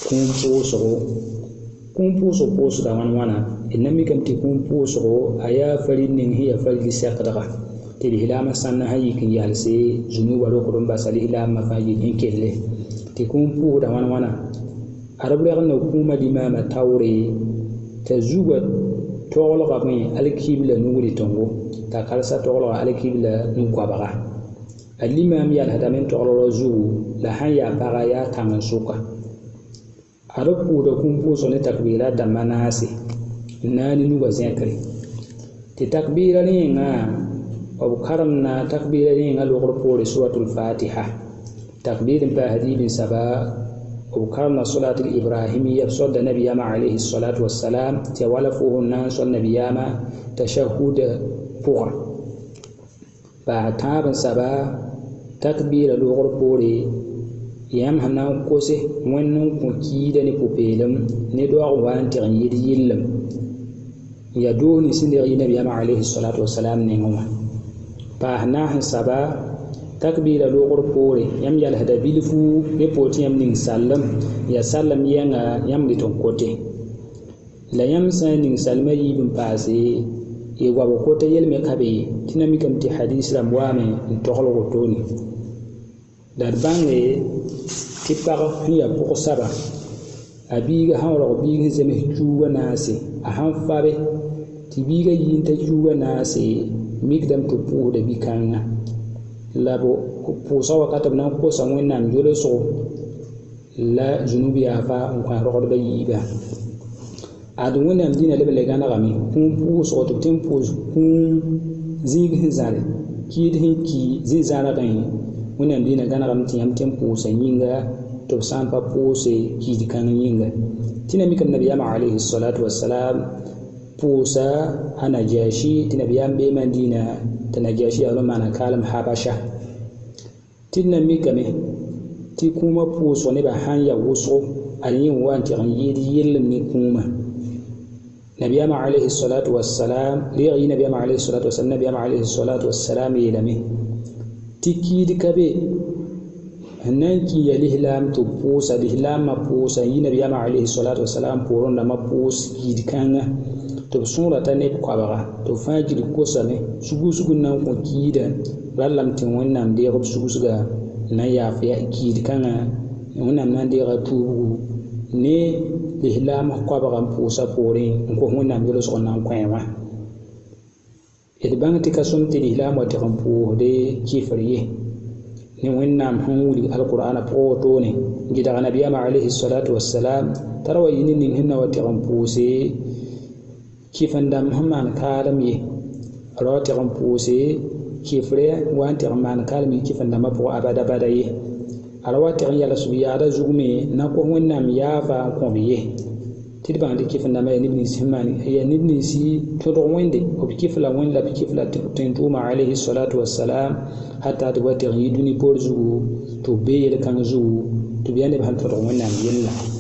kũum pʋʋsg pʋʋsda wãn wãna d na mikame tɩ kũum pʋʋsgo a yaa farid ning sẽn yaa farid sɛkdga tɩ lislaamã sãnna sã yik n yalse zunuubã rokd n basa lislaamã fãa yik sẽn kelle tɩ kũum pʋʋsda wãn wãna adb rɛg n na kũuma limaamã taoore t'a zugã toglga bõe alkibla nugri tõngo t'a kalsa toglga alkibla n-goabga a limaam yalsdame n toglg ra zugu la sãn yaa paga yaa tãng n sʋka ad b pʋʋsda kũum pʋʋsg ne takbɩɩra dãmbã naase n naani nugã zẽkre tɩ takbɩɩra rẽ yẽngã b karemna takbɩɩra rẽ yẽngã logr poore suratul fatiha takbɩɩr n paa hadiib n saba b karemna solatul ibrahimiya b sõdda nabiyaamã alayhi salatu wassalam tɩ ya wala fo sẽn na n sõd nabiyaamã tashahud pʋgã paa tãab n saba takbɩɩra logr poore yãmb sẽn na n kose wẽnd n kõ kiida ne pʋ-peelem ne doaag wa n tɩg n yɩd yɩllem n ya doog ni sẽn deg yɩ nabiyaamã alayhi salatu wasalam nengẽ wã paas naas n saba takbɩɩra logr poore yãmb yalsda bilfu ne poor tɩ yãmb ning sallem ya sallem yɛnga yãmb rɩt n kote la yãmb sã n ning salmã yiib n paase y goab kota yelme ka be tɩ na mikame tɩ hadis rãmb waame n toglg wotone la d bãnge tɩ pag sẽn yaa pʋg-saba a biiga sãn rog biig sẽn zems cuugã naase a sãn fabe tɩ biiga yɩɩn t'a cuugã naase mikdame tɩ b pʋʋsda bi-kãngã la b pʋʋsga wakat b na n kosa wẽnnaam yolsgo la zunub yaafa n kõ rogdbã yiiba ad wẽnnaam dĩnã leb le gãnegame kũum pʋʋsgo tɩ b tɩ n pʋʋs kũum zĩig sẽn zãre kiid sẽn ki zĩ-zãrgẽ wẽnnaam dĩnã gãnegame tɩ yãmb tɩ n pʋʋsa yĩnga tɩ b sã n pa pʋʋse kiid-kãng yĩnga tɩ na mikame nabiyaamã alayhi salatu wassalam pʋʋsa a najashi tɩ nabiyaam beemã dĩinã tɩ najashi yaa maana kaalem habasha tɩ d na mikame tɩ kũumã pʋʋsg nebã sãn ya wʋsgo ad yẽ wa n tɩg n yɩɩd yɩllem ne kũumã nabiyaamã alayhi salatu wassalam reeg yɩ nabiyaamã alayhi salatu wassalam nabiyaamã alayhi salatu wassalam yeelame tɩ kiid ka be sẽn na n kĩ ya lislaam tɩ b pʋʋsa lislaamã pʋʋsa yɩ nabiyaamã alayhi salatu wasalam pʋʋrẽ dãmbã pʋʋs kiid-kãngã tɩ b sõora t'a neb koabga tɩ b fãa gil kosame sugusg n na n kõ kiida rallame tɩ wẽnnaam deeg b sugsga n na n yaaf kiid-kãngã wẽnnaam na n deega tuubgu ne lislaam koabga n pʋʋsa poorẽ n kos wẽnnaam yolsg n na n kõe wã d bãng tɩ ka sõm tɩ lislaam wa tɩg n pʋʋsde kɩfr ye ne wẽnnaam sẽn wilg alqur'ana pʋgã wotone gɩdga nabiyaamã alayhi salatu wassalam tara wa yɩ ne ning sẽn na wa tɩg n pʋʋse kɩfen-dãmb sẽn maan kaalem ye ra wa tɩg n pʋʋse kɩfrɛ wa n tɩg n maan kaalem ye kɩfen-dãmbã pʋgã abada bada ye a ra wa tɩg n yals b yaada zugme na kos wẽnnaam yaafa n kõ b ye tɩ d bãng tɩ kɩfen-dãmbã yaa neb nins sẽn maan yaa neb ninsi tõdg wẽnde b kɩfla wẽnd la b kɩfla tẽn-tʋʋmã alayhi salatu wassalam hata tɩ b wa tɩg n yɩ dũni poor zugu tɩ b bee yel-kãng zugu tɩ b yaa neb sẽn tõdg wẽnnaam yella